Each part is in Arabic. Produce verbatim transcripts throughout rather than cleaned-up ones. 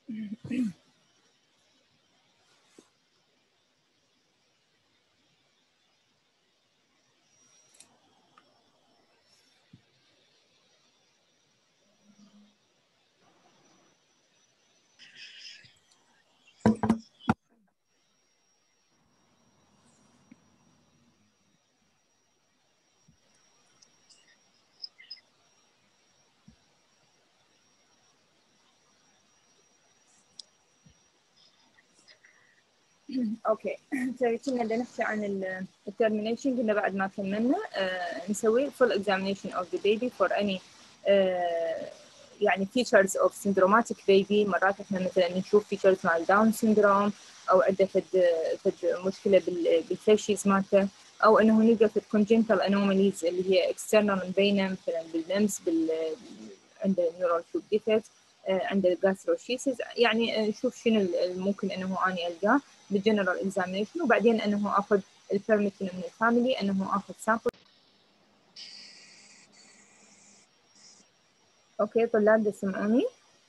اوكي كنا بدنا نحكي عن الترمينيشن. قلنا بعد ما كملنا آه نسوي full examination of the baby for any آه يعني features of syndromatic baby. مرات احنا مثلا نشوف features مع الداون syndrome او عنده فد فد مشكله بالفيشيز مالته، او انه نلقى في congenital anomalies اللي هي external مبينه مثلا باللمس بال عنده neural tube defect، عنده جاستروشيسيس. يعني نشوف شنو ممكن انه اني القاه بالجنرال اكزامينشن، وبعدين انه اخذ البيرميشن من الفاميلي انه اخذ سامبل. اوكي طلاب تسمعوني؟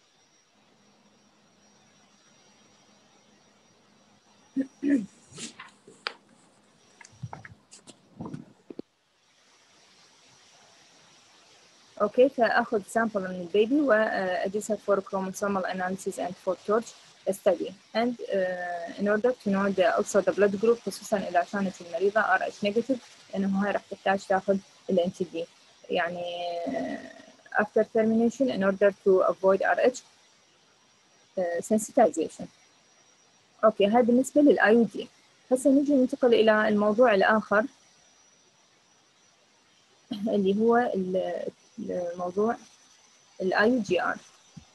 اوكي فاخذ سامبل من البيبي واجلسها for chromosomal analysis and for torch study and uh, in order to know the also the blood group، خصوصا اذا كانت المريضه ار اتش negative لانه هاي راح تحتاج تاخذ الان تي دي يعني uh, after termination in order to avoid ار اتش uh, sensitization. اوكي هاي بالنسبه للاي يو دي. هسه نجي ننتقل الى الموضوع الاخر اللي هو الموضوع الاي يو جي ار.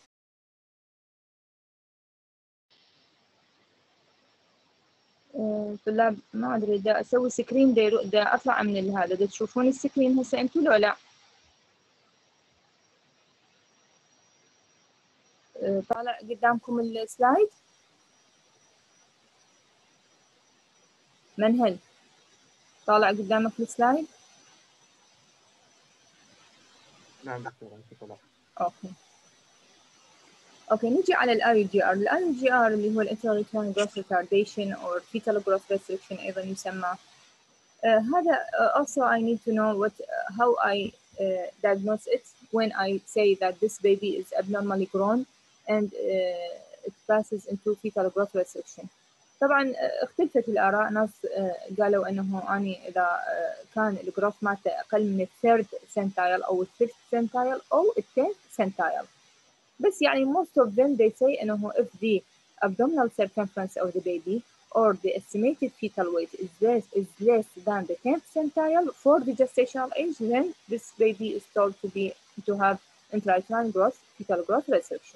طلاب ما ادري دا اسوي سكرين دا, دا اطلع من هذا. دا تشوفون السكرين هسه انتم لو لا؟ طالع قدامكم السلايد؟ منهل طالع قدامك السلايد؟ نعم دكتور انت طلع. اوكي اوكي نجي على الاي يو جي ار. الاي يو جي ار اللي هو الانترا جروث ريتارديشن او فيتال جروث ريستريكشن ايضا يسمى. Uh, هذا uh, also I need to know what uh, how I uh, diagnose it when I say that this baby is abnormally grown and uh, it passes into fetal growth restriction. طبعا uh, اختلفت الآراء. ناس uh, قالوا أنه أني إذا uh, كان الجروث مالته أقل من الثيرد سنتايل أو الفيفث سنتايل أو التنث سنتايل. بس يعني most of them they say أنه if the abdominal circumference of the baby or the estimated fetal weight is less, is less than the tenth centile for the gestational age, then this baby is told to be to have intrauterine growth, fetal growth restriction.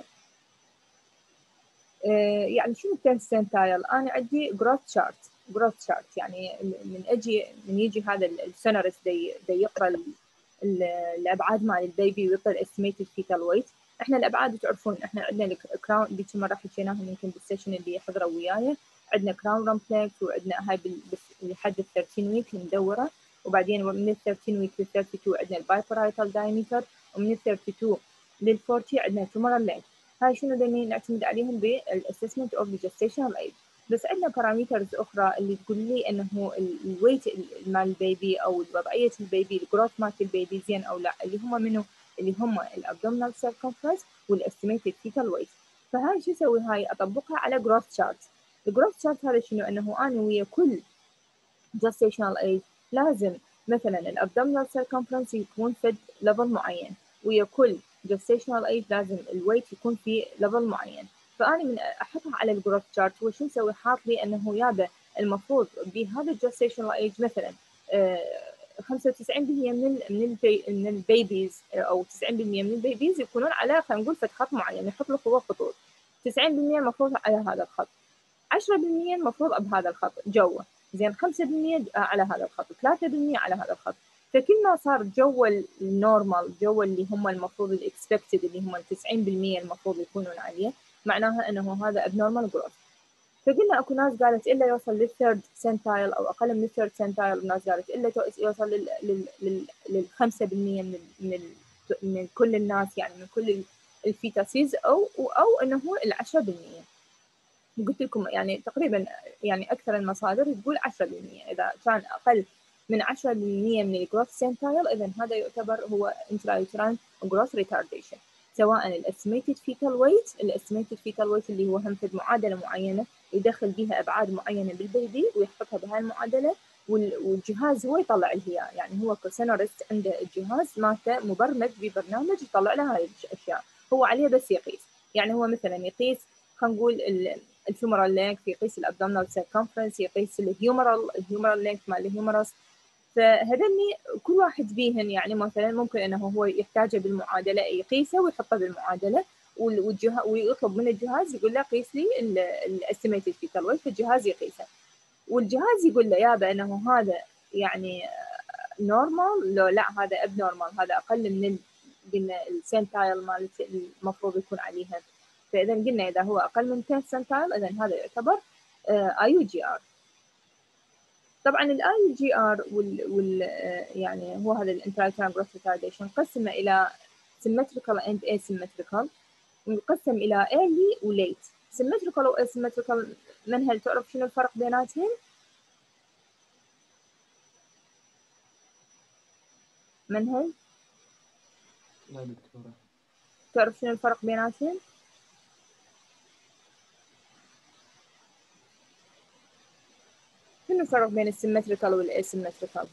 uh, يعني شنو tenth centile؟ أنا عندي growth chart growth chart يعني من أجي من يجي هذا السونارس دي, دي يقرأ الأبعاد مال البيبي ويقرأ estimated fetal weight. احنا الابعاد تعرفون احنا عندنا الكراون دي مره حكيناها يمكن بالسيشن اللي حضروا وياي. عندنا كراون رامبلكس وعندنا هاي لحد ال ثلاثة عشر ويك المدوره، وبعدين من ال ثلاثة عشر ويك لل اثنين وثلاثين عندنا البايبرايتال دايمتر، ومن ال اثنين وثلاثين لل أربعين عندنا تومورال لينث. هاي شنو دني نعتمد عليهم بالاسسمنت اوف جستيشنال ايج. بس عندنا بارامترز اخرى اللي تقول لي انه الويت مال البيبي او وضعيه البيبي الجروث مال البيبي زين او لا، اللي هم منو؟ اللي هم الابدومينال سيركمفرنس والاستيميتد فيتال ويت. فهاي شو اسوي؟ هاي اطبقها على جروث شارت. الجروث شارت هذا شنو؟ انه انا ويا كل جستيشنال ايج لازم مثلا الابدومينال سيركمفرنس يكون فد ليفل معين، ويا كل جستيشنال ايج لازم الويت يكون في ليفل معين. فانا من احطها على الجروث شارت هو شو نسوي؟ حاط لي انه يابا المفروض بهذا الجستيشنال ايج مثلا آه خمسة وتسعين بالمئة من من البي من البيبيز او تسعين بالمئة من البيبيز يكونون على خلينا نقول فد خط معين، يحط له هو خطوط. تسعين بالمئة المفروض على هذا الخط، عشرة بالمئة المفروض بهذا الخط جوا، زين خمسة بالمئة على هذا الخط، ثلاثة بالمئة على هذا الخط. فكل ما صار جوا النورمال جوا اللي هم المفروض الاكسبكتد اللي هم تسعين بالمئة المفروض يكونون عليه، معناها انه هذا abnormal growth. فقلنا اكو ناس قالت الا يوصل للثيرد سنتايل او اقل من الثيرد سنتايل، وناس قالت الا يوصل لل لل خمسة بالمئة من من من كل الناس، يعني من كل الفيتاسيز او او انه هو العشرة بالمية. قلت لكم يعني تقريبا يعني اكثر المصادر تقول عشرة بالمية، اذا كان اقل من عشرة بالمية من الجروث سنتايل اذا هذا يعتبر هو انترايوتراين جروث ريتارديشن، سواء الاستيميتد فيتال ويت، الاستيميتد فيتال ويت اللي هو هم في معادله معينه يدخل بها ابعاد معينه بالبيبي ويحطها بهاي المعادله، والجهاز هو يطلع لها، يعني هو كسنرست عنده الجهاز مالته مبرمج ببرنامج يطلع له هاي الاشياء، هو عليه بس يقيس. يعني هو مثلا يقيس خلينا نقول الفيمورال لينث، يقيس الابدومينال سيركمفرنس، يقيس الهيومرال الهيومرال لينث مال الهيومرس. فهذني كل واحد بيهن يعني مثلا ممكن انه هو يحتاجه بالمعادله يقيسه ويحطه بالمعادله، والجهاز ويطلب من الجهاز يقول له قيس لي الاستيميتد فيتال ويت، فالجهاز يقيسه، والجهاز يقول له يابا انه هذا يعني نورمال، لو لا هذا اب نورمال، هذا اقل من قلنا السنتايل مال المفروض يكون عليها. فاذا قلنا اذا هو اقل من عشرة سنتايل اذا هذا يعتبر اي يو جي ار. طبعا الاي يو جي ار وال, وال يعني هو هذا الانترايوتراين جروث ريتارديشن قسمه الى symmetrical and asymmetrical، ويقسم الى early و late. symmetrical و asymmetrical من هل تعرف شنو الفرق بيناتهم؟ من هل؟ لا دكتورة. تعرف شنو الفرق بيناتهم؟ شنو الفرق بين السيمتريكال والاسيمتريكال؟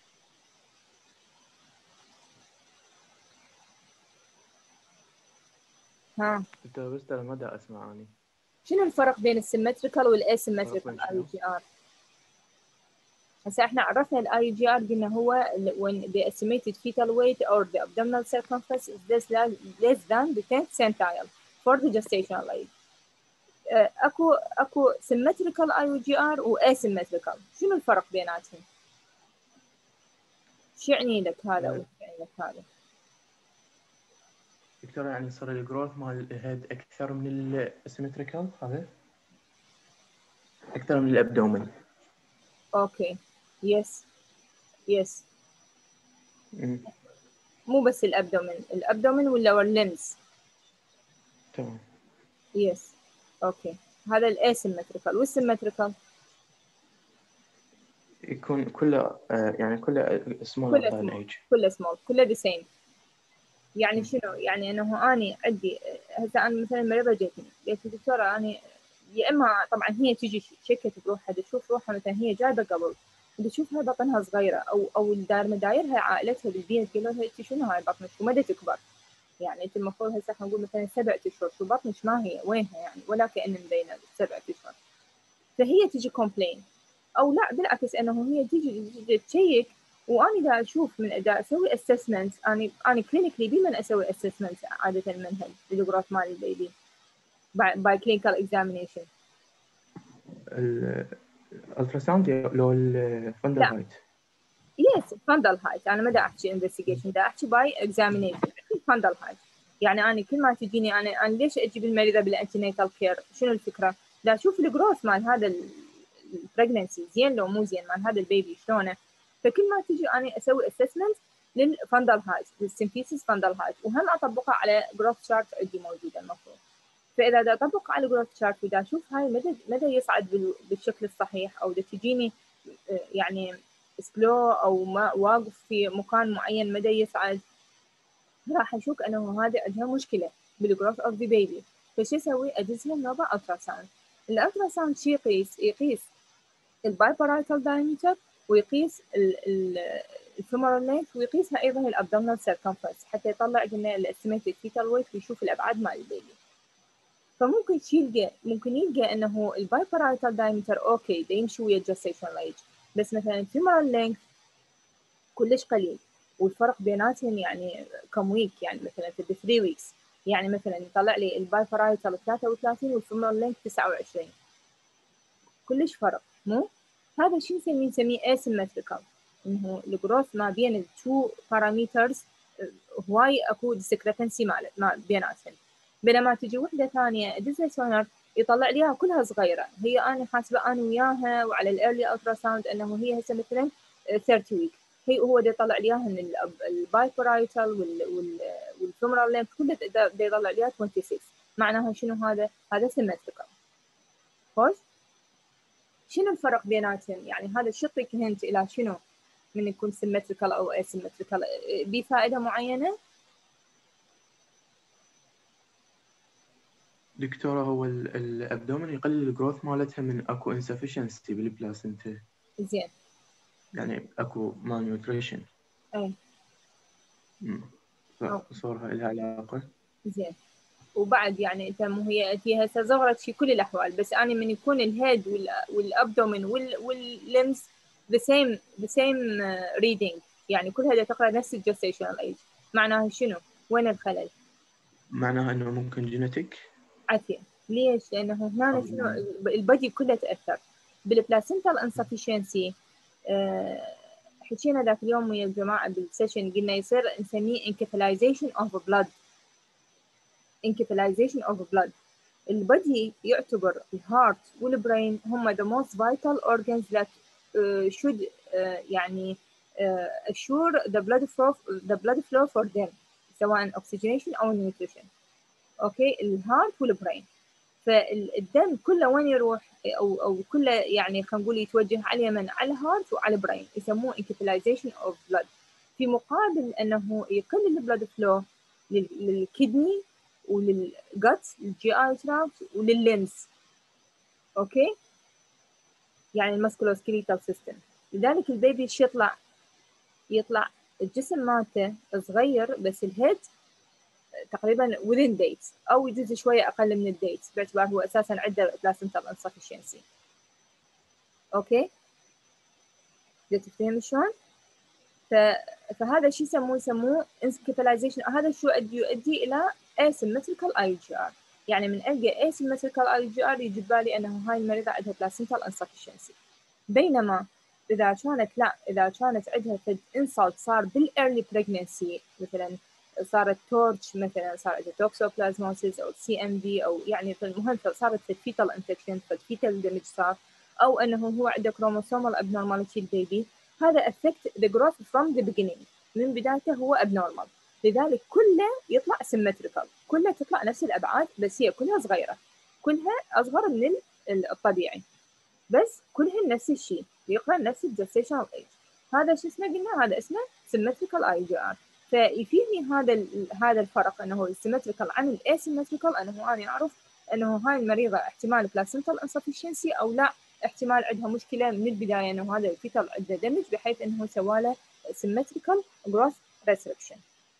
ها دكتورة بس ترى ما دا اسمع اني. شنو الفرق بين السيمتريكال والاسيمتريكال اي جي ار؟ هسه احنا عرفنا الاي جي ار قلنا هو when the estimated fetal weight or the abdominal circumference is less than less than the tenth centile for the gestational age. اكو اكو symmetrical اي جي ار و asymmetrical، شنو الفرق بيناتهم؟ شو يعني لك هذا وش يعني لك هذا؟ دكتورة يعني صار الجروث مال الهيد اكثر من الاسيمتريكال هذا؟ اكثر من الابدومن. اوكي يس يس مو بس الابدومن، الابدومن واللور ليمز. تمام. يس اوكي هذا الاسيمتريكال. والسيمتريكال يكون كله يعني كله سمول كله ذان سمول ايج. كله سمول كله ذا سيم. يعني شنو يعني انه اني عندي هسه انا مثلا مريضه جتني قالت لي دكتوره اني يا اما طبعا هي تجي شكت بروحها تشوف روحها مثلا هي جايبه قبل تشوفها بطنها صغيره او او الدار مدايرها عائلتها بالبيت قالوا لها انت شنو هاي بطنك ومدى تكبر، يعني انت المفروض هسه خلينا نقول مثلا سبعة اشهر شو بطنك ما هي وينها يعني ولا كأن مبينه سبعة اشهر. فهي تجي كومبلين او لا بالعكس انه هي تجي تشيك واني دا اشوف من دا اسوي اسسمنت. اني اني كلينيكلي بمن اسوي اسسمنت عاده المنهج للجروث مال البيبي باي كلينيكال اكزامينيشن. الالترا ساوند لو الفندل هايت؟ يس فندل هايت. انا ما دا احكي انفستيجيشن، دا احكي باي اكزامينيشن فندل هايت. يعني انا كل ما تجيني انا انا ليش اجيب المريضه بالانتينيتال كير؟ شنو الفكره؟ دا اشوف الجروث مال هذا البريجنسي زين لو مو زين مال هذا البيبي شلونه. فكل ما تجي انا اسوي اسسمنت للفندل هايت للسيمفيسيس فندل هايت وهم اطبقها على جروث شارت عندي موجوده المفروض. فاذا دا اطبق على جروث شارت ودا اشوف هاي مدى مدى يصعد بالشكل الصحيح او دا تجيني يعني سلو او ما واقف في مكان معين مدى يصعد، راح اشوف انه هذا عندها مشكله بالجروث اوف ذا بيبي. فشو اسوي؟ ادزها نوبه الترا ساوند. الالترا ساوند شي يقيس يقيس البايبرايتال دايمتر ويقيس الفيمورال لينث ويقيسها ايضا الابدومينال سيركمفرنس حتى يطلع لنا الاستيميتد فيتال ويت ويشوف الابعاد مال البيبي. فممكن يلقى ممكن يلقى انه البايبرايتال دايمتر اوكي دا يمشي ويا الجستيشنال ايج، بس مثلا الفيمورال لينث كلش قليل والفرق بيناتهم يعني كم ويك، يعني مثلا في ثلاثة ويكس يعني مثلا يطلع لي البايبرايتال ثلاثة وثلاثين والفيمورال لينث تسعة وعشرين، كلش فرق مو؟ هذا شيء نسميه نسميه asymmetrical، انه الجروث ما بين التو بارامترز هواي اكو discrepancy مالت ما بيناتهم. بينما تجي وحده ثانيه ادزها سونار يطلع لي كلها صغيره، هي انا حاسبه انا وياها وعلى الايرلي الترا ساوند انه هي هسه مثلا ثلاثين ويك، هي هو دا يطلع لي اياها من البايبرايتال الفيمورال لينث كله دا يطلع لي ستة وعشرين. معناها شنو هذا؟ هذا سيمتريكال. خوش؟ شنو الفرق بيناتهم؟ يعني هذا شو يعطيك هنت الى شنو من يكون سيمتريكال او اسيمتريكال؟ بفائده معينه؟ دكتورة، هو الابدومن يقلل الجروث مالتها من اكو انسفشنسي بالبلاسنتا. زين. يعني اكو مال نيوتريشن. اي. فصورها لها علاقة. زين. وبعد يعني انت مو هي هي هسه صغرت في كل الاحوال، بس انا من يكون الهيد والابدومن واللمز the same the same reading، يعني كلها تقرا نفس الجستيشنال ايج، معناها شنو؟ وين الخلل؟ معناها انه ممكن جينيتك. عافيه. ليش؟ لانه هنا شنو البادي كله تاثر بالبلاسنتال انسفشنسي. أه حكينا ذاك اليوم ويا الجماعه بالسيشن، قلنا يصير نسميه انكفلايزيشن اوف بلاد. انكفلايزيشن اوف بلاد. البادي يعتبر الهارت والبرين هم the most vital organs that uh, should uh, يعني uh, assure the blood flow the blood flow for them، سواء oxygenation أو nutrition. أوكي، الهارت والبرين. فالدم كله وين يروح أو أو كله يعني خلينا نقول يتوجه على اليمين، على الهارت وعلى البرين، يسموه انكفلايزيشن اوف بلاد. في مقابل أنه يقلل البلاد فلو للكدني وللجت، الجي اي تراكت، وللليمز. اوكي، يعني الماسكولوسكيليتال سيستم. لذلك البيبي ايش يطلع؟ يطلع الجسم مالته صغير، بس الهيد تقريبا within dates او يجوز شويه اقل من الديتس، باعتبار هو اساسا عنده بلاسنتال انسفشنسي. اوكي، بدك تفهم شلون؟ ف... فهذا شو يسموه؟ يسموه انكفلايزيشن. هذا شو يؤدي؟ يؤدي الى asymmetrical اي جي ار. يعني من القى asymmetrical اي جي ار يجي بالي انه هاي المريضه عندها placental insufficiency. بينما اذا كانت لا، اذا كانت عندها فد انسلت صار بالايرلي بريجنسي، مثلا صارت تورش، مثلا صار عندها توكسوبلازموسيس او سي ام في، او يعني المهم صارت فد فيتال انفكشن، فد فيتال دامج صار، او انه هو عنده كروموسومال ابنورماليتي البيبي، هذا affect the growth from the beginning. من بدايته هو abnormal، لذلك كله يطلع symmetrical، كلها تطلع نفس الابعاد، بس هي كلها صغيره، كلها اصغر من الطبيعي، بس كلهن نفس الشيء، يقرا نفس الجستيشنال ايج. هذا شو اسمه؟ قلنا هذا اسمه symmetrical اي جي ار. فيفيدني هذا هذا الفرق انه السيمتريكال عن الاسيمتريكال، انه انا اعرف انه هاي المريضه احتمال بلاسنتال انسفشنسي او لا، احتمال عندها مشكله من البدايه انه هذا الفيتال عنده دمج، بحيث انه سوى له symmetrical growth restriction.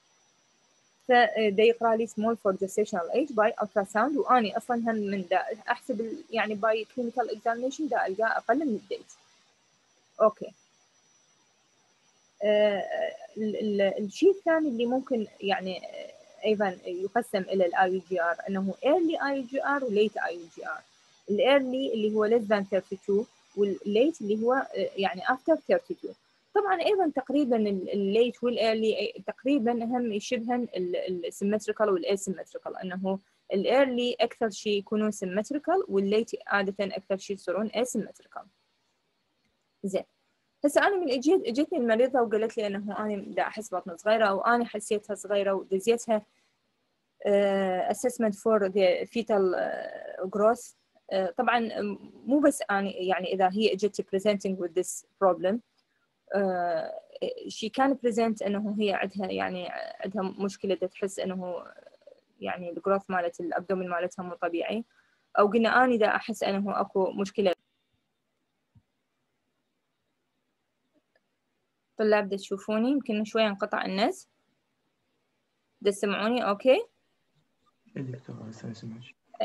فدا يقرا لي small for gestational age by ultrasound، واني اصلا هم من دا احسب يعني باي clinical examination دا القاه اقل من الديت. اوكي. آه الشيء الثاني اللي ممكن يعني ايضا يقسم الى الاي جي ار انه early اي جي ار و late اي جي ار. الايرلي اللي هو less than ثلاثة وثلاثين، والليت اللي هو يعني after اثنين وثلاثين. طبعا ايضا تقريبا الليت والايرلي تقريبا هم يشبهن السيمتريكال والاسيمتريكال، انه الايرلي اكثر شيء يكونون سيمتريكال، والليت عاده اكثر شيء يصيرون اسيمتريكال. زين، هسه انا من اجيت اجتني المريضه وقالت لي انه انا دا احس بطني صغيره، او انا حسيتها صغيره ودزيتها uh, assessment for the fetal uh, growth. uh, طبعا مو بس أنا يعني إذا هي اجت presenting with this problem uh, she can present إنه هي عندها يعني عندها مشكلة، تحس إنه يعني الجروث مالت الأبدومين مالتها مو طبيعي، أو قلنا أنا إذا أحس إنه أكو مشكلة. طلاب بدأ تشوفوني؟ يمكن شوية انقطع النت، بدأ تسمعوني أوكي؟ إيه دكتورة هسه نسمعك.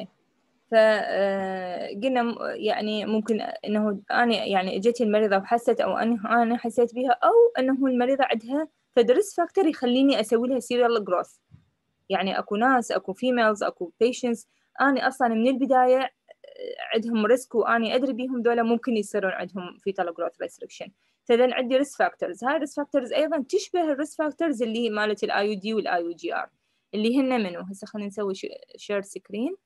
فقلنا يعني ممكن انه انا يعني اجتي المريضه وحست، او انه انا حسيت بها، او انه المريضه عندها فدرس فاكتور يخليني اسوي لها سيريال جروث. يعني اكو ناس، اكو فيميلز، اكو بيشنتس انا اصلا من البدايه عندهم ريسك، واني ادري بيهم دول ممكن يصيرون عندهم فيتال جروث ريستريكشن. فاذا عندي ريسك فاكتورز، هاي الريسك فاكتورز ايضا تشبه الريسك فاكتورز اللي مالت الاي يو دي والاي يو جي ار، اللي هن منو. هسه خلينا نسوي شير سكرين.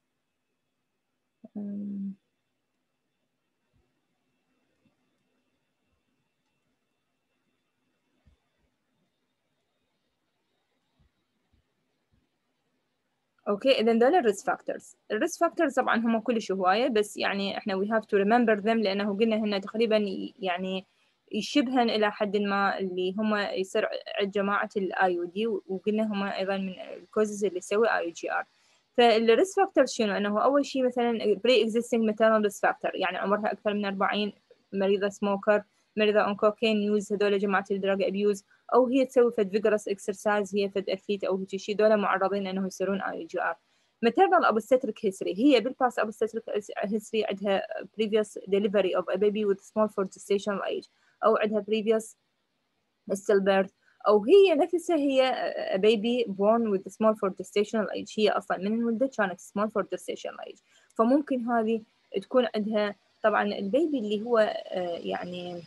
اوكي اذا دول الريسك فاكتورز. الريسك فاكتورز طبعا هم كلش هوايه، بس يعني احنا we have to remember them لانه قلنا هن تقريبا يعني يشبهن الى حد ما اللي هم يصير عند جماعه الاي يو دي، وقلنا هم ايضا من الكوزز اللي يسوي اي يو جي ار. فالريسك فاكتورز شنو؟ انه اول شيء مثلا بري اكزيستنج ماتيرنال ريسك فاكتور، يعني عمرها اكثر من أربعين، مريضه سموكر، مريضه اون كوكين يوز، هذول جماعه الدراج ابيوز، او هي تسوي فد فيجرس اكسرسايز، هي فد اثليت او هيك شيء، دول معرضين انه يصيرون اي جي ار. maternal obstetric history، هي بالباس obstetric history عندها previous delivery of a baby with small for gestational age، او عندها previous stillbirth، او هي نفسها هي a baby born with small for gestational age، هي اصلا من ولدت كانت small for gestational age. فممكن هذه تكون عندها طبعا البيبي اللي هو يعني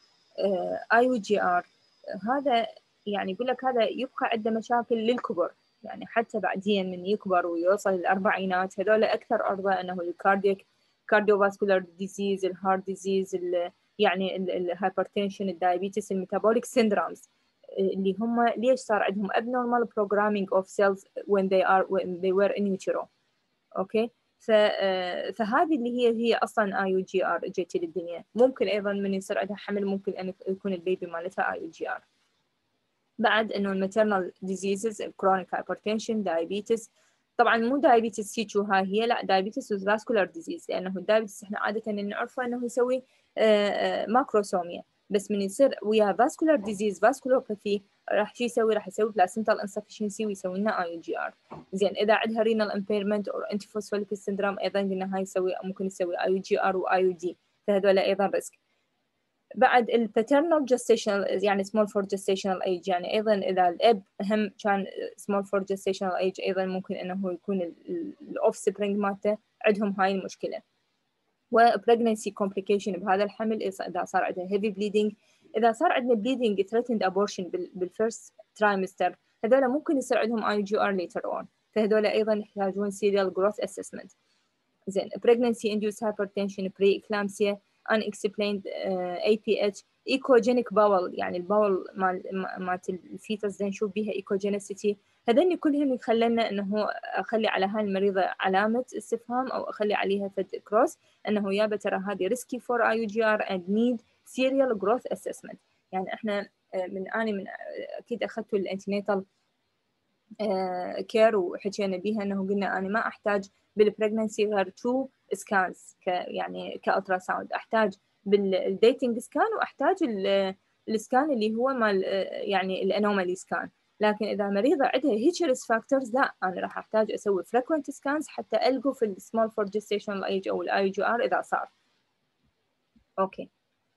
اي يو جي ار، هذا يعني يقول لك هذا يبقى عنده مشاكل للكبر، يعني حتى بعدين من يكبر ويوصل للأربعينات هذول أكثر عرضة أنه الكارديك كارديوفاسكولار ديزيز، الهارت ديزيز، يعني الهايبرتنشن، الدايابيتس، الميتابوليك سيندرومز، اللي هم ليش صار عندهم abnormal programming of cells when they are when they were in utero. أوكي فهذه اللي هي هي اصلا اي يو جي ار جت للدنيا. ممكن ايضا من يصير عندها حمل ممكن ان يكون البيبي مالتها اي يو جي ار. بعد انه الماتيرنال ديزيزز، الكرونيك هايبرتنشن، دايابيتس، طبعا مو دايابيتس هيك وها هي، لا دايابيتس وفاسكولار ديزيز، لانه الدايابيتس احنا عاده نعرفه انه يسوي ماكروسوميا، بس من يصير ويا فاسكولار ديزيز فاسكولوباثي راح شو يسوي؟ راح يسوي بلاسنتال انسفشنسي ويسوي لنا اي يو جي ار. زين اذا عندها رينال امبيرمنت او انتي فوسفوليبيد سندروم ايضا قلنا هاي يسوي ممكن يسوي اي يو جي ار واي يو دي، فهذول ايضا ريسك. بعد الباترنال جستيشنال يعني سمول فور جستيشنال ايج، يعني ايضا اذا الاب هم كان سمول فور جستيشنال ايج ايضا ممكن انه يكون الاوف سبرينج مالته عندهم هاي المشكله. وبريجنسي كومبليكيشن بهذا الحمل اذا صار عندها هيفي بليدنج، اذا صار عندنا بليدنج ثريتند ابورشن بالفيرست ترايمستر، هذول ممكن يصير عندهم اي جي ار ليتر اون، فهذول ايضا يحتاجون سيريال جروث اسسمنت. زين pregnancy induced hypertension، pre-eclampsia، unexplained uh, إيه بي إتش، ecogenic bowel، يعني الباول مال مالت الفيتس زين نشوف بيها ecogenicity، هذني كلهم يخلينا انه اخلي على هاي المريضه علامه استفهام او اخلي عليها فد كروس انه يابا ترى هذه risky for اي يو جي ار and need serial growth assessment. يعني احنا من اني من اكيد اخذتوا الانتينيتال كير وحكينا بيها انه قلنا انا ما احتاج بالبريجننسي غير تو سكانز ك يعني كالترا ساوند، احتاج بالديتنج سكان واحتاج السكان اللي هو مال يعني الانومالي سكان. لكن اذا مريضه عندها هيك ريسك فاكتورز لا انا راح احتاج اسوي فريكوينت سكانز حتى القوا في السمول فور جستيشنال ايج او الاي جي ار اذا صار. اوكي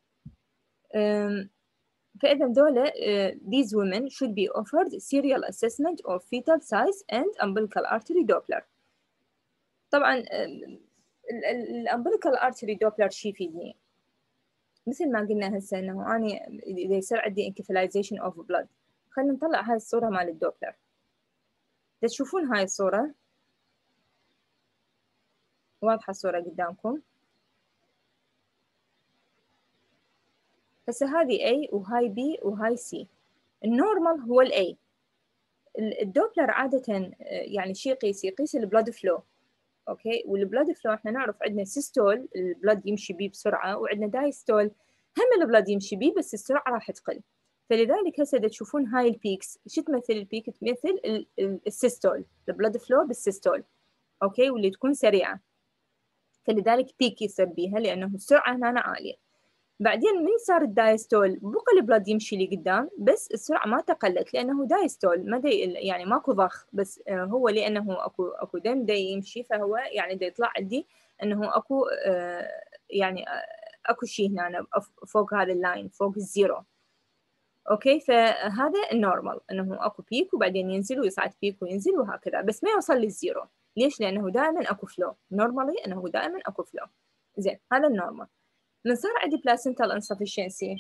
فإذا دولة uh, these women should be offered serial assessment of fetal size and umbilical artery Doppler. طبعا الامبليكال artery Doppler شي يفيدني؟ مثل ما قلنا هسه انه اني اذا يصير عندي encephalization of blood، خلينا نطلع هاي الصورة مال الدوبلر. تشوفون هاي الصورة واضحة الصورة قدامكم؟ هسه هذه A وهاي B وهاي C. النورمال هو ال A. الدوبلر عادة يعني شيء يقيس يقيس البلاد فلو. اوكي والبلاد فلو احنا نعرف عندنا سيستول البلاد يمشي بيه بسرعة، وعندنا دايستول هم البلاد يمشي بيه بس السرعة راح تقل. فلذلك هسه اذا تشوفون هاي البيكس شو تمثل؟ البيك تمثل السيستول، البلاد فلو بالسيستول. اوكي واللي تكون سريعة، فلذلك بيك يصير بيها لانه السرعة هنا عالية. بعدين من صار الدايستول بقى البلاد يمشي لي قدام بس السرعه ما تقلت لانه دايستول ما دي يعني ماكو ضخ، بس هو لانه اكو اكو دم دا يمشي فهو يعني دا يطلع عندي انه اكو يعني اكو شيء هنا فوق هذا اللاين فوق الزيرو. اوكي فهذا النورمال انه اكو بيك وبعدين ينزل ويصعد بيك وينزل وهكذا بس ما يوصل للزيرو. ليش؟ لانه دائما اكو فلو، نورمالي انه دائما اكو فلو. زين هذا النورمال. من صار عندي placental insufficiency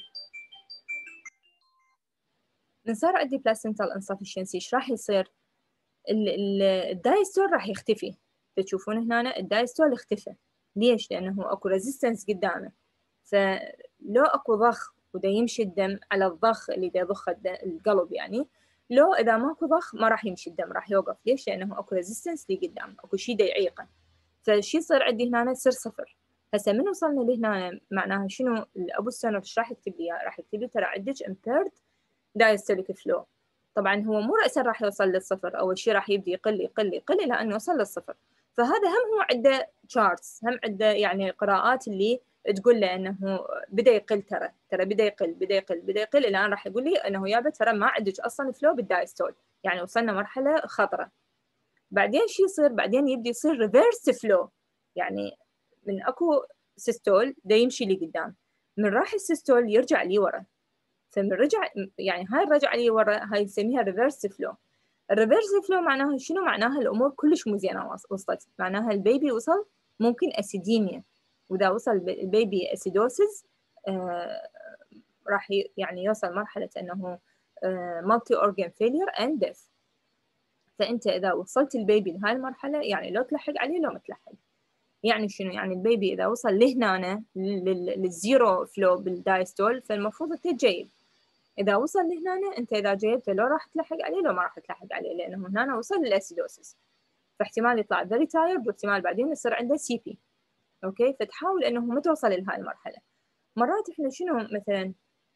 من صار عندي placental insufficiency ايش راح يصير؟ الدايستول راح يختفي. تشوفون هنا الدايستول اختفى. ليش؟ لانه اكو ريزيستنس قدامه، فلو اكو ضخ ودا يمشي الدم على الضخ اللي دا يضخ القلب يعني لو إذا ماكو ضخ ما راح يمشي الدم، راح يوقف. ليش؟ لأنه أكو ريزيستنس لي قدام، أكو شيء دا يعيقه. فشي يصير عندي هنا يصير صفر. هسه من وصلنا لهنا معناها شنو؟ الأبو السنر ايش راح يكتب لي؟ راح يكتب لي ترى عندك impaired diastolic flow. طبعا هو مو رأسا راح يوصل للصفر، أول شيء راح يبدي يقل يقل يقل إلى أن يوصل للصفر. فهذا هم هو عنده charts، هم عنده يعني قراءات اللي تقول له انه بدا يقل، ترى ترى بدا يقل بدا يقل بدا يقل الى ان راح يقول لي انه يابا ترى ما عندك اصلا فلو بالدايستول، يعني وصلنا مرحله خطره. بعدين شو يصير؟ بعدين يبدا يصير ريفيرس فلو، يعني من اكو سيستول دا يمشي لي قدام، من راح السيستول يرجع لي ورا. فمن رجع يعني هاي الرجعه لي ورا هاي نسميها ريفيرس فلو. الريفيرس فلو معناها شنو؟ معناها الامور كلش مو زينه وصلت، معناها البيبي وصل ممكن اسيديميا، واذا وصل البيبي اسيدوسز آه راح يعني يوصل مرحله انه مالتي اورجان فيلير اند ديث. فانت اذا وصلت البيبي لهاي المرحله يعني لو تلحق عليه لو ما تلحق. يعني شنو؟ يعني البيبي اذا وصل لهنا للزيرو فلو بالدايستول فالمفروض انت جيب. إذا وصل لهنا أنت إذا جايبته لو راح تلحق عليه لو ما راح تلحق عليه، لأنه هنا وصل للأسيدوسيس، فاحتمال يطلع very tired واحتمال بعدين يصير عنده سي بي. أوكي، فتحاول أنه ما توصل لهاي المرحلة. مرات إحنا شنو مثلا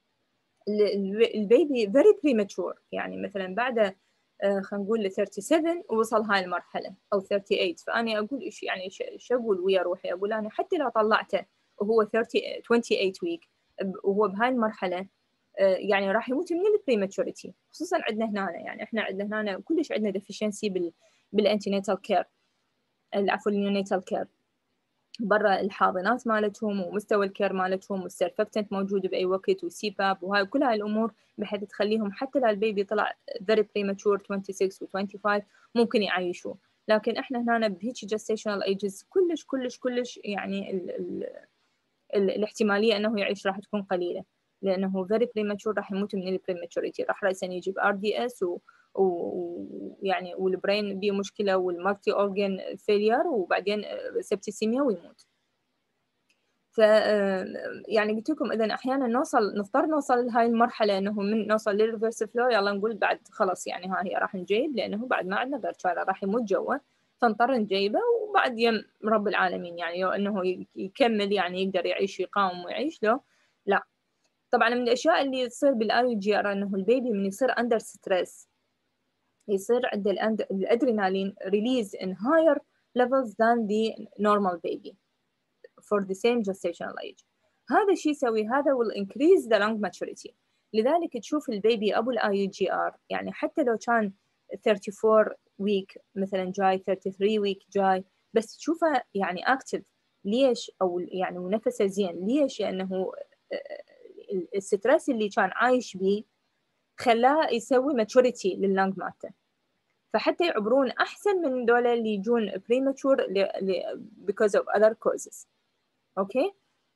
البيبي very premature، يعني مثلا بعد خلينا نقول ل سبعة وثلاثين ووصل هاي المرحلة أو ثمانية وثلاثين، فأنا أقول إيش يعني شو أقول ويا روحي؟ أقول أنا حتى لو طلعته وهو ثمانية وعشرين ويك وهو بهاي المرحلة يعني راح يموت من البريماتوريتي، خصوصا عندنا هنا، يعني احنا عندنا هنا كلش عندنا ديفيشنسي بال بالانتينيتال كير، العفو النيونيتال كير، برا الحاضنات مالتهم ومستوى الكير مالتهم والسيرفكتنت موجود باي وقت وسي باب وهاي كل هاي الامور بحيث تخليهم حتى لو البيبي طلع very premature ستة وعشرين و خمسة وعشرين ممكن يعيشوه. لكن احنا هنا بهيك جستيشنال ايجز كلش كلش كلش يعني ال ال ال الاحتماليه انه يعيش راح تكون قليله، لانه very premature راح يموت من البريماتوريتي، راح راسا يجيب ار دي اس ويعني والبرين بيه مشكله والمالتي اورجن فيلير وبعدين سبتيسيميا ويموت. ف يعني قلت لكم اذا احيانا نوصل نضطر نوصل لهاي المرحله انه من نوصل للريفرس فلو يلا نقول بعد خلاص يعني ها هي راح نجيب، لانه بعد ما عندنا غير شارع راح يموت جوا، فنضطر نجيبه وبعد يم رب العالمين يعني انه يكمل يعني يقدر يعيش يقاوم ويعيش له لا. طبعا من الاشياء اللي تصير بالاي جي ار انه البيبي من يصير اندر ستريس يصير عنده الادرينالين ريليز in higher levels than the normal baby for the same gestational age. هذا الشيء يسوي هذا will increase the lung maturity. لذلك تشوف البيبي ابو الاي جي ار يعني حتى لو كان أربعة وثلاثين ويك مثلا جاي ثلاثة وثلاثين ويك جاي بس تشوفه يعني اكتف. ليش؟ او يعني ونفسه زين. ليش؟ لانه الستريس اللي كان عايش بيه خلاه يسوي ماتوريتي لللنج مالته، فحتى يعبرون احسن من دول اللي يجون premature because of other causes. اوكي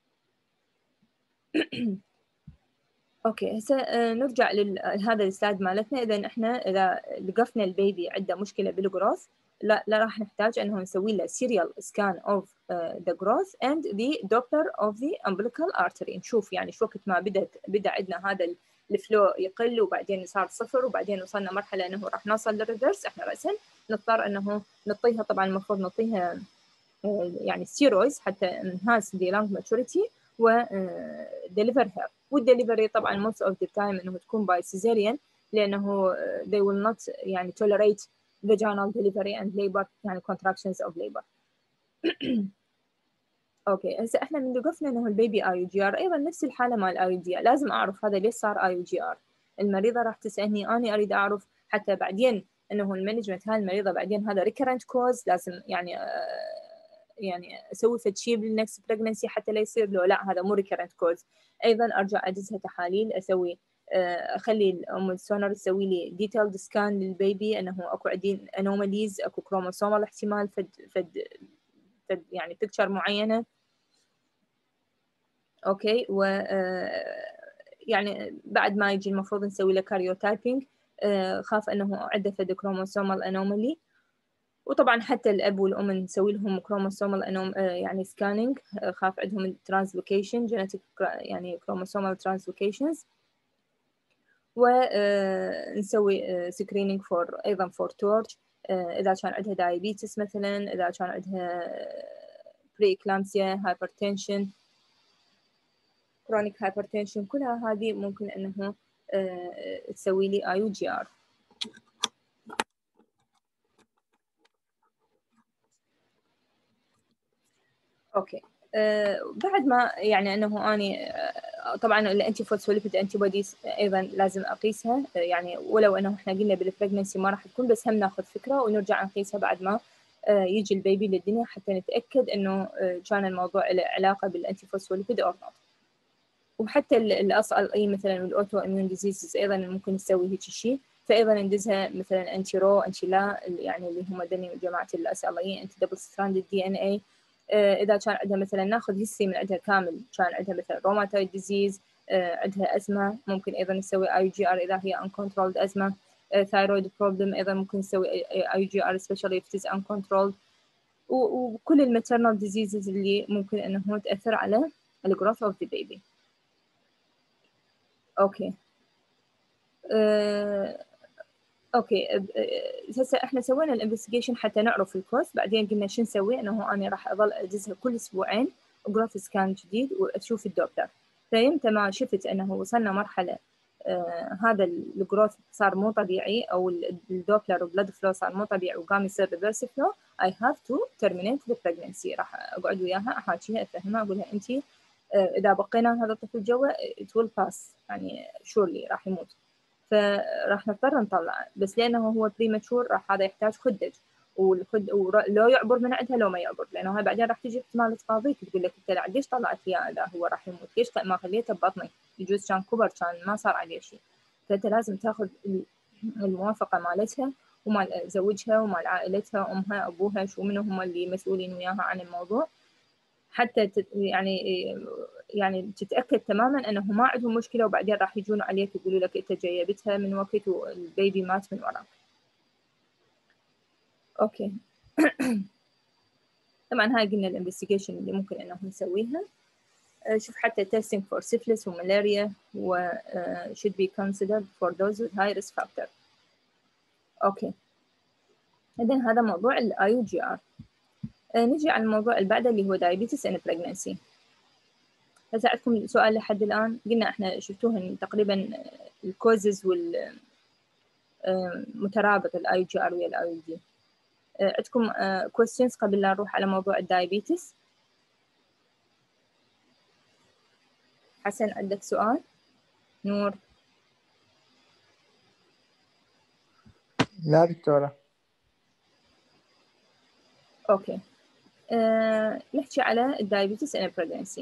اوكي هسه نرجع لهذا السلايد مالتنا. اذا احنا اذا لقفنا البيبي عنده مشكله بالجروث لا لا راح نحتاج انه نسوي له serial scan of uh, the growth and the Doppler of the umbilical artery، نشوف يعني شو وقت ما بدأت بدا عندنا هذا الفلو يقل وبعدين صار صفر وبعدين وصلنا مرحله انه راح نوصل للريفرس، احنا راسا نضطر انه نعطيها، طبعا المفروض نعطيها يعني ستيرويدز حتى enhance the lung maturity و deliver her. والدليفري طبعا most of the time انه تكون by cesarean لانه they will not يعني tolerate vaginal delivery and labor يعني contractions of labor. اوكي هسه احنا من وقفنا انه البيبي اي جي ار، ايضا نفس الحاله مال اي جي ار لازم اعرف هذا ليش صار اي جي ار. المريضه راح تسالني انا اريد اعرف حتى بعدين انه المانجمنت هاي المريضه بعدين هذا ريكرنت كوز لازم يعني يعني اسوي فد شيء بالنكست بريجنسي حتى لا يصير له لا هذا مو ريكرنت كوز. ايضا ارجع ادزها تحاليل، اسوي اخلي الام السونر تسوي لي ديتيلد سكان للبيبي انه اكو عندي انوماليز، اكو كروموسومال احتمال فد فد فد يعني بيكتشر معينه. اوكي و يعني بعد ما يجي المفروض نسوي له كاريوتايبينج، خاف انه عنده فد كروموسومال انومالي. وطبعا حتى الاب والام نسوي لهم كروموسومال انوم يعني سكانينج، خاف عندهم ترانسلوكيشن جينيتيك يعني كروموسومال ترانسلوكيشنز. ونسوي سكرينينج فور أيضا فور تورش إذا كان عندها دايابيتس مثلا، إذا كان عندها بري إكلامسيا، هايبرتنشن، كرونيك هايبرتنشن، كلها هذه ممكن أنه تسوي لي آي يو جي آر. أوكي. أه بعد ما يعني أنه أني أه طبعا الأنتي فوسفوليبيد أنتي بوديز أيضا لازم أقيسها، أه يعني ولو أنه إحنا قلنا بالبريجنسي ما راح تكون، بس هم ناخذ فكرة ونرجع نقيسها بعد ما أه يجي البيبي للدنيا حتى نتأكد أنه أه كان الموضوع له علاقة بالأنتي فوسفوليبيد أو not. وحتى الأص ال أي مثلا والأوتو إميون ديزيزز أيضا ممكن نسوي هيك شيء، فأيضا ندزها مثلا أنتي رو أنتي لا، يعني اللي هم دني جماعة الأس ال أي أنتي دبل ستراندد دي إن إيه. إذا كان عندها مثلا ناخذ هيستري من عندها كامل، كان عندها مثلا روماتويد ديزيز، عندها أزمة، ممكن أيضا نسوي آي جي آر إذا هي uncontrolled أزمة. ثايرويد بروبلم أيضا ممكن نسوي آي جي آر especially if it is uncontrolled. وكل الماتيرنال ديزيزز اللي ممكن أنه تأثر على الجروث of the baby. أوكي. أه اوكي هسه احنا سوينا الانفستيجيشن حتى نعرف الكوست، بعدين قلنا شو نسوي، انه انا راح اظل ادزها كل اسبوعين جروث سكان جديد واشوف الدوبلر. فيمتى ما شفت انه وصلنا مرحله آه هذا الجروث صار مو طبيعي، او الدوبلر وبلد فلو صار مو طبيعي وقام يصير ريفرس فلو، اي هاف تو ترمينيت ذا بريجنسي. راح اقعد وياها احاكيها افهمها اقول لها انت آه اذا بقينا هذا الطفل جوا ات ويل باس، يعني شورلي راح يموت، فراح نضطر نطلعه. بس لانه هو بريماتشور راح هذا يحتاج خدج، والخد ولو يعبر من عندها لو ما يعبر، لانه هاي بعدين راح تجي احتمال تقاضيك تقول لك انت ليش طلعت اياه اذا هو راح يموت، ليش ما خليته ببطني، يجوز كان كبر كان ما صار عليه شيء. فانت لازم تاخذ الموافقه مالتها ومال زوجها ومال عائلتها، امها ابوها شو منو هم اللي مسؤولين وياها عن الموضوع، حتى يعني يعني تتأكد تماما أنه ما عندهم مشكلة، وبعدين راح يجون عليك يقولوا لك أنت جيبتها من وقت والبيبي مات من وراك. أوكي. طبعا هاي قلنا الانفستيجيشن اللي ممكن أنه نسويها. شوف حتى testing for syphilis وملاريا و uh, should be considered for those with high risk factor. أوكي. إذن هذا موضوع ال آي يو جي آر. نجي على الموضوع اللي بعده اللي هو diabetes and pregnancy. هسه عندكم سؤال لحد الآن؟ قلنا احنا شفتوهن تقريبا الكوزز وال مترابط الاي جي ار ويا الاي دي. عندكم كويستشنز قبل لا نروح على موضوع الدايابيتس؟ حسن عندك سؤال؟ نور؟ لا دكتورة. اوكي. أه نحكي على الدايابيتس and pregnancy.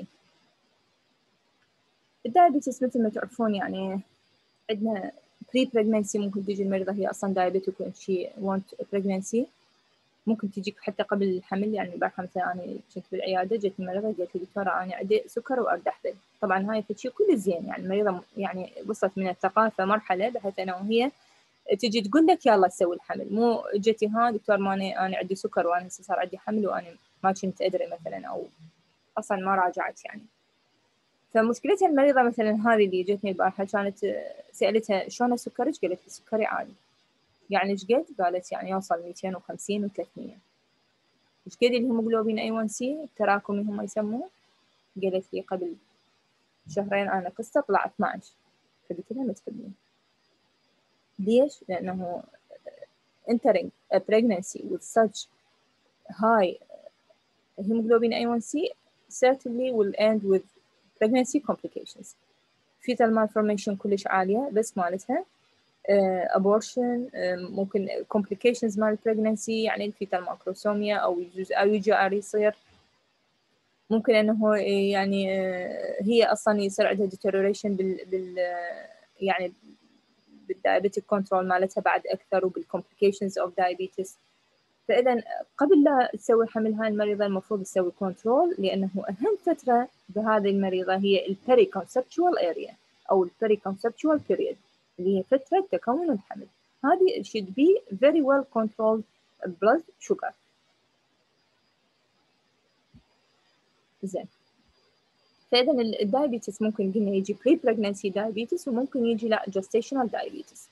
الدايابيتس مثل ما تعرفون يعني عندنا بري بريجننسي، ممكن تيجي المريضة هي أصلا دايابيتك وشي want pregnancy، ممكن تجيك حتى قبل الحمل. يعني البارحة مثلا أنا كنت بالعيادة جت المريضة قالت لي دكتورة أنا عندي سكر وأرد أحبل. طبعا هاي الشيء كله زين، يعني المريضة يعني وصلت من الثقافة مرحلة بحيث أنه هي تجي تقول لك يلا تسوي الحمل، مو جتي ها دكتور ما أنا أنا عندي سكر وأنا هسه صار عندي حمل وأنا ما كنت أدري مثلا، أو أصلا ما راجعت يعني. فمشكلتها المريضة مثلا هذه اللي جتني البارحة كانت سألتها شلون سكرك؟ قالت لي سكري عالي. يعني ايش قد؟ قالت يعني يوصل مئتين وخمسين و ثلاثمية. ايش قد الهيموغلوبين اي واحد سي التراكمي هم يسموه؟ قالت لي قبل شهرين انا قصة طلع اثنا عشر. فقلت لها ما تخدمين. ليش؟ لانه entering a pregnancy with such high hemoglobin A one C certainly will end with pregnancy complications. fetal malformation كلش عالية بس مالتها uh, abortion uh, ممكن complications مال pregnancy، يعني الفيتال ماكروسوميا أو يجوز أو يجي يصير ممكن أنه يعني uh, هي أصلا يصير عندها deterioration بال, بال uh, يعني بالdiabetic control مالتها بعد أكثر، وبالcomplications of diabetes. فإذا قبل لا تسوي حمل هاي المريضة المفروض تسوي كنترول، لأنه أهم فترة بهذه المريضة هي البري conceptual area أو البري conceptual period اللي هي فترة تكون الحمل. هذه should be very well controlled blood sugar. زين. فإذا الدايابيتس ممكن قلنا يجي بري بريجننسي دايابيتس وممكن يجي لا جستيشنال دايابيتس.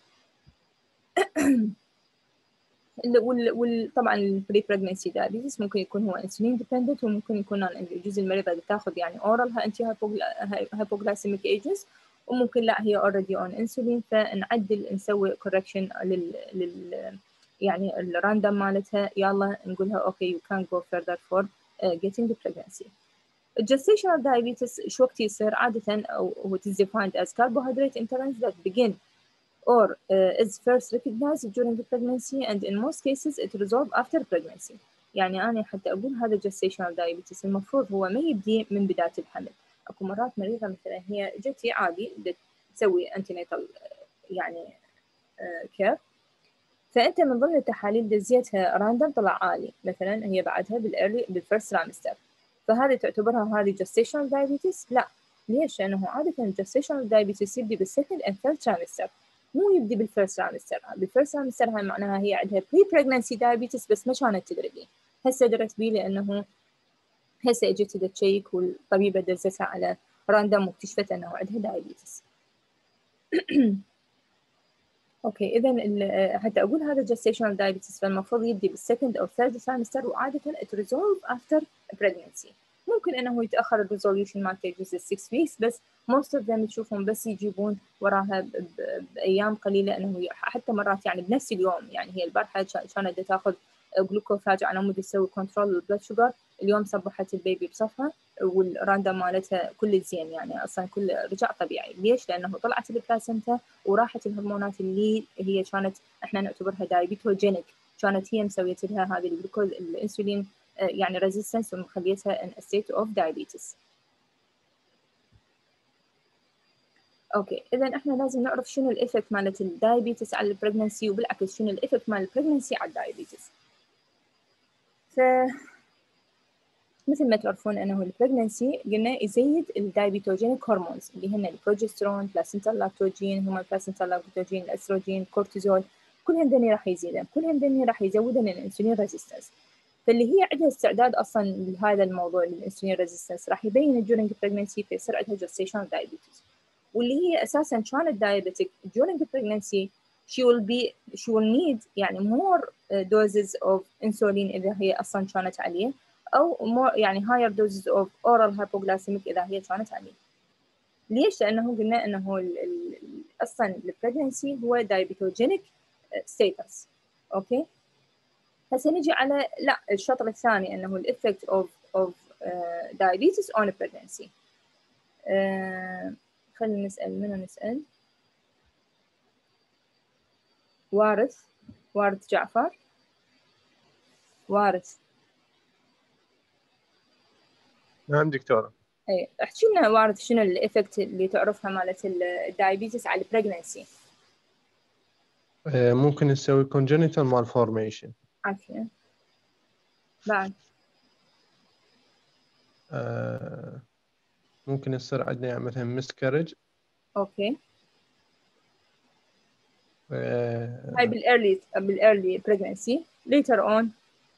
وطبعا البري بريجننسي دايابيتس ممكن يكون هو انسولين ديبندنت وممكن يكون الجزء المريضه اللي تاخذ يعني اورال انتي هايبوغلايسيميك ايجنتس، وممكن لا هي اوريدي اون انسولين، فنعدل نسوي كوركشن لل لل يعني الراندوم مالتها، يلا نقولها اوكي يو كان جو فيرذر فور getting the pregnancy. الجستيشنال دايابيتس شو وقت يصير؟ عاده او هو is defined as carbohydrate intolerance that begin or uh, is first recognized during the pregnancy and in most cases it resolve after pregnancy. يعني أنا حتى أقول هذا gestational diabetes المفروض هو ما يبدي من بداية الحمل. أكو مرات مريضة مثلا هي جتي عادي تسوي antenatal يعني كير، فأنت من ضمن التحاليل دزيتها راندم طلع عالي مثلا، هي بعدها بالإيرلي بالفيرست ترايمستر، فهذه تعتبرها هذه gestational diabetes؟ لا. ليش؟ لأنه عادة gestational diabetes يبدي بالسكند and third trimester، مو يبدي بالفيرست ترايمستر. بالفيرست ترايمستر هاي معناها هي عندها بري بريجننسي دايابيتس بس ما كانت تدري بيه، هسه درت بيه لانه هسه اجت تشيك والطبيبه دزتها على راندوم واكتشفت انه عندها دايابيتس. اوكي اذا حتى اقول هذا gestational diabetes فالمفروض يبدي بالسكند او ثيرد ترايمستر، وعاده it resolve after pregnancy. ممكن انه يتاخر الريزوليوشن مالته يجوز ستة ويكس، بس most of them تشوفهم بس يجيبون وراها بايام قليله، انه حتى مرات يعني بنفس اليوم، يعني هي البارحه كانت تاخذ جلوكوفاج على مود تسوي كنترول للبلد شوجر، اليوم صبحت البيبي بصفها والراندوم مالتها كل زين، يعني اصلا كل رجع طبيعي. ليش؟ لانه طلعت البلاسنتا وراحت الهرمونات اللي هي كانت احنا نعتبرها دايبيتوجينيك، كانت هي مسويت لها هذه الجلوكوز الانسولين يعني ريزيستنس ومخليتها ان ستيت اوف دايابيتس. اوكي اذا احنا لازم نعرف شنو الايفكت مالت الدايابيتس على البريجنسي، وبالعكس شنو الايفكت مال البريجنسي على الدايابيتس. ف مثل ما تعرفون انه البريجنسي قلنا يزيد الدايبيتوجينيك هرمونز اللي هن البروجسترون، بلاسنتال لاكتوجين، هم البلاسنتال لاكتوجين، الاستروجين، كورتيزول، كلهم ذني راح يزيدن، كلهم ذني راح يزودن الانسولين ريزيستنس. فاللي هي عندها استعداد اصلا لهذا الموضوع الانسولين ريزيستنس راح يبين during pregnancy فيصير عندها gestational diabetes. واللي هي اساسا كانت diabetic during pregnancy she will be she will need يعني more doses of insulin اذا هي اصلا كانت عليه، او more يعني higher doses of oral hypoglycemic اذا هي كانت عليه. ليش؟ لانه قلنا انه ال ال اصلا البريجنسي هو diabetogenic status. اوكي هسه نجي على لا الشطر الثاني انه الافكت اوف اوف diabetes on pregnancy. uh, خلينا نسال منو نسال؟ وارث وارث جعفر. وارث نعم دكتورة. اي احكي لنا وارث شنو الافكت اللي تعرفها مالت الدايابيتس على البريجنسي؟ ممكن نسوي congenital malformation. عافية. بعد آه ممكن يصير عندنا يعني مثلا miscarriage. اوكي آه هاي بالايرلي بالايرلي بريجنسي. later on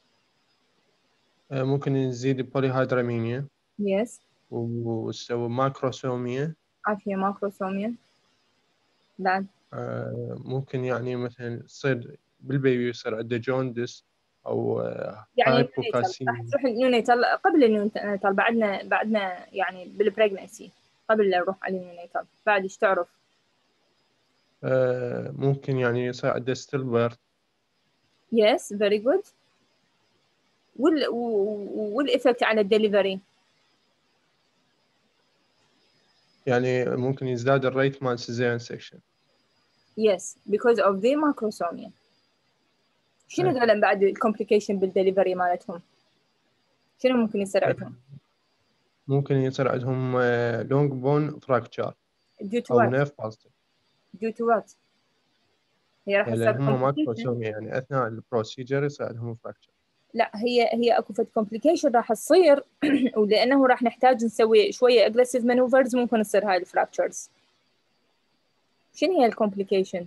آه ممكن نزيد polyhydramnion. يس ونسوي ماكروسوميا. عافية ماكروسوميا. بعد آه ممكن يعني مثلا تصير بالبيبي يصير عنده جوندس او يعني النيونيتال راح هايبوكالسيميا. تروح النيونيتال قبل النيونيتال، بعدنا بعدنا يعني بالبريجنسي قبل لا نروح على النيونيتال. بعد ايش تعرف؟ آه ممكن يعني يصير عنده ستيل بيرث. يس فيري جود. وال والإفكت على الدليفري؟ يعني ممكن يزداد الريت مال سيزيريان سيكشن. يس because of the macrosomia. شنو ذولا بعد الكومبليكيشن بالدليفري مالتهم؟ شنو ممكن يصير عندهم؟ ممكن يصير عندهم لونج بون فراكتشر due to او what؟ نيرف بالستر. due to what؟ هي راح يعني تصير لان هم complication. ماكروسوميا يعني اثناء البروسيجر يصير عندهم فراكتشر. لا هي هي اكو فد كومبليكيشن راح تصير ولانه راح نحتاج نسوي شويه اجريسيف مانوفرز ممكن تصير هاي الفراكتشرز. شنو هي الكومبليكيشن؟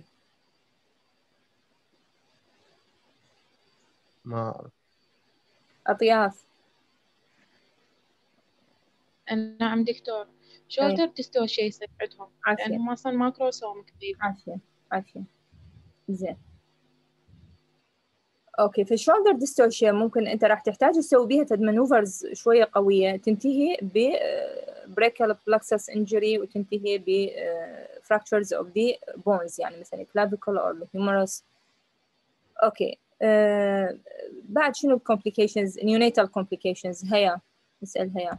ما أعرف. اطياف. نعم دكتور. شولدر ديستوشيا يصير عندهم لأنهم أصلا ما كروسوم كبير. عافية عافية. زين اوكي. في الشولدر ديستوشيا ممكن انت راح تحتاج تسوي بيها فد مانوفرز شويه قويه تنتهي ب brachial plexus injury وتنتهي ب fractures of the bones يعني مثلا clavicle or humerus. اوكي. أه بعد شنو complications neonatal complications؟ هيا نسأل هيا.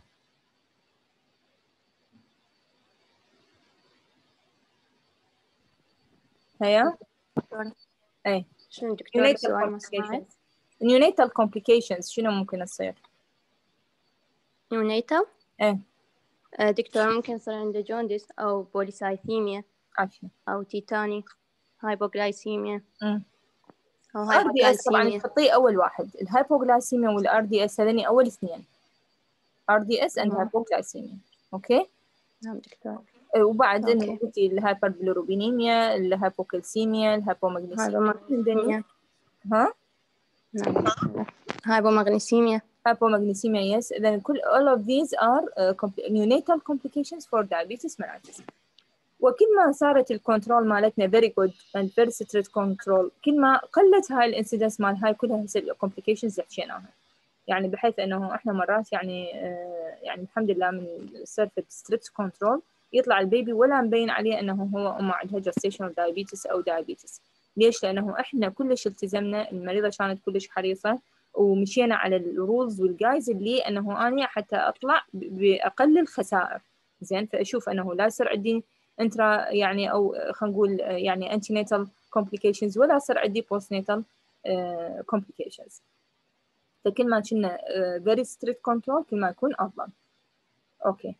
هيا اي شنو دكتور neonatal السؤال ما complications neonatal complications شنو ممكن تصير؟ neonatal ايه دكتور ممكن يصير عنده جوندس أو بوليسايثيميا عافية أو تيتاني هايبوغلايسيميا امم أو ار دي اس طبعا هايبوكالسيميا. تحطيه اول واحد. الهايبوغلايسيميا والار دي اس هذني اول اثنين. ار دي اس اند هايبوغلايسيميا. اوكي. نعم دكتور. وبعد أوكي. انه قلتي الهايبربلوروبينيميا الهايبوكالسيميا الهايبومغنيسيميا هايبومغنيسيميا. ها نعم دكتور. هايبومغنيسيميا. hypomagnesemia yes then كل all of these are uh, compl neonatal complications for diabetes mellitus. وكل ما صارت الكنترول مالتنا very good and very strict control كل ما قلت هاي الانسيدنس مال هاي كلها الكومبليكيشنز اللي حكيناها يعني بحيث انه احنا مرات يعني آه يعني الحمد لله من سالفه strict control يطلع البيبي ولا مبين عليه انه هو امه عندها gestational diabetes او diabetes. ليش؟ لانه احنا كلش التزمنا المريضه كانت كلش حريصه ومشينا على الرولز والجايز اللي انه اني حتى اطلع باقل الخسائر. زين فاشوف انه لا يصير عندي انترا يعني او خلينا نقول يعني انتيناتال complications ولا يصير عندي postnatal uh, complications. فكل ما كنا uh, very strict control كل ما يكون افضل. اوكي.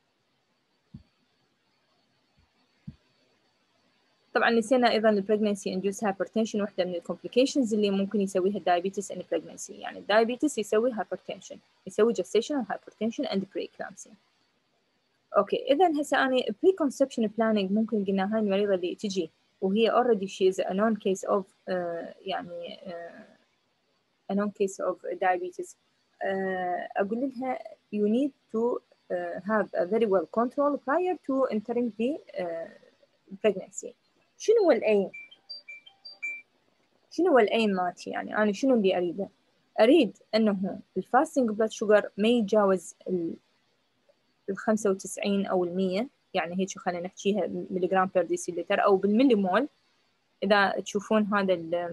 طبعا نسينا ايضا البريجنسي induced hypertension واحده من الكومبليكيشنز اللي ممكن يسويها الدايابيتس ان pregnancy يعني الدايابيتس يسوي hypertension يسوي gestational hypertension and preeclampsia. اوكي اذا هسه انا preconception planning ممكن قلنا هاي المريضه اللي تجي وهي already she is a known case of uh, يعني uh, a known case of diabetes uh, اقول لها you need to uh, have a very well control prior to entering the uh, pregnancy. شنو هو الايم؟ شنو هو الايم مالتي؟ يعني انا شنو اللي اريده؟ اريد انه الفاستنج بلاد شوجر ما يتجاوز ال خمسة وتسعين او ال مية يعني هيك خلينا نحكيها مليغرام بير ديسيلتر او بالملي مول. اذا تشوفون هذا ال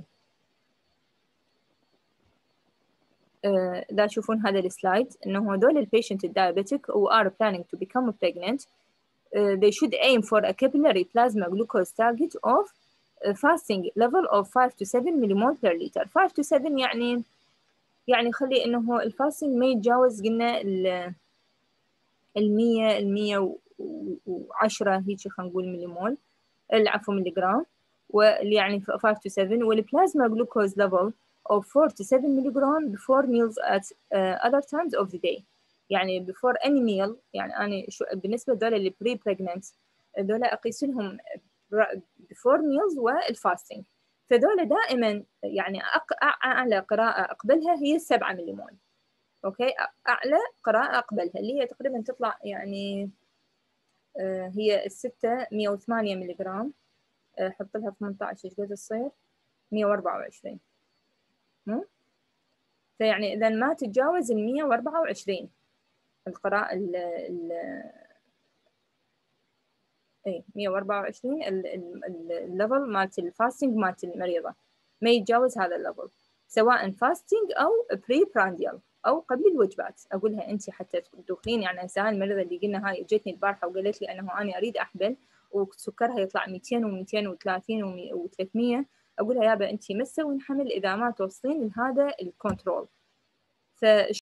اذا تشوفون هذا السلايد انه هذول البيشنت الدايابيتيك who are planning to become pregnant uh, they should aim for a capillary plasma glucose target of a fasting level of five to seven millimole per liter. five to seven يعني يعني خلي انه الفاستنج ما يتجاوز قلنا ال المية المية وعشرة هيك خلينا نقول مليمول العفو مليغرام واللي يعني five to seven والبلازما glucose level of four to seven milligram before meals at uh, other times of the day يعني before any meal. يعني أنا شو بالنسبة لدول اللي pre pregnant دول أقيس لهم before meals والفاستنج فدول دائما يعني أعلى قراءة أقبلها هي السبعة مليمول. أوكي أعلى قراءة أقبلها اللي هي تقريبا تطلع يعني آه هي الستة مية وثمانية مليغرام آه حط لها ثمانية عشر إيش قد تصير مية وأربعة وعشرين مو فيعني إذا ما تتجاوز المية وأربعة وعشرين القراءة ال ال إيه مية وأربعة وعشرين الليفل مالت الفاستنج مالت المريضة ما يتجاوز هذا الليفل سواء فاستنج أو بري برانديال أو قبل الوجبات. أقولها أنت حتى تدخلين يعني هسه المريضة اللي قلنا هاي جتني البارحة وقالت لي أنه أنا أريد أحبل وسكرها يطلع مئتين ومئتين وثلاثين وثلاثمية أقولها يابا أنت ما تسوين حمل إذا ما توصلين لهذا الكنترول. ف